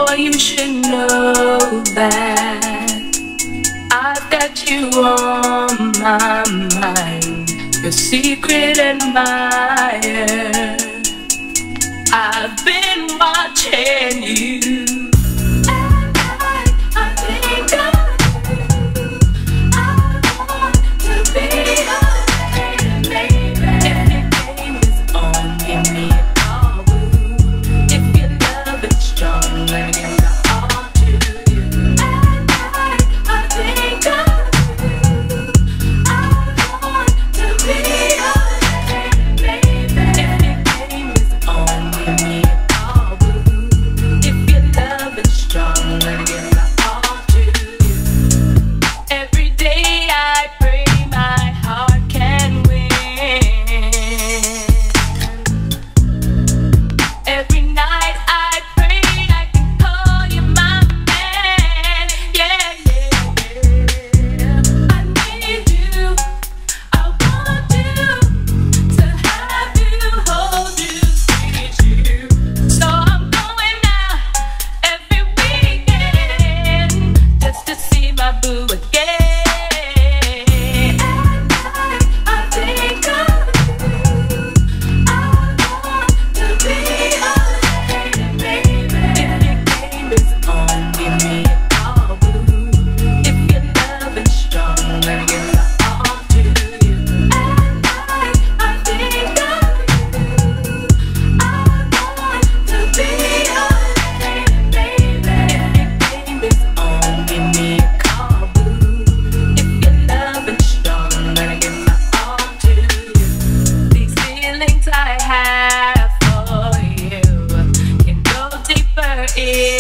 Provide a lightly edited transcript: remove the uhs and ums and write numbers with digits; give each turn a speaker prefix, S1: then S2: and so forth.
S1: Boy, you should know that I've got you on my mind, your secret admirer. I've been watching you. I think of you. I want to be your baby. If your game is on, give me a call. If your love is strong, let me give it all to you. I think of you. I want to be your baby. If your game is on, give me a call. If your love is strong, let me give it all to you. Every day I pray my heart can win. Every night I pray I can call you my man. Yeah, yeah, yeah. I need you. I want you to have you, hold you, squeeze you. So I'm going out every weekend just to see my boo again. I think of you. I want to be your baby. If your game is on, give me a call, boo. If your love is strong, let me give it all to you. I think of you. I want to be your baby. If your game is on, give me a call, boo. If your love is strong, let me give it all to you. These feelings I have for you can go deeper in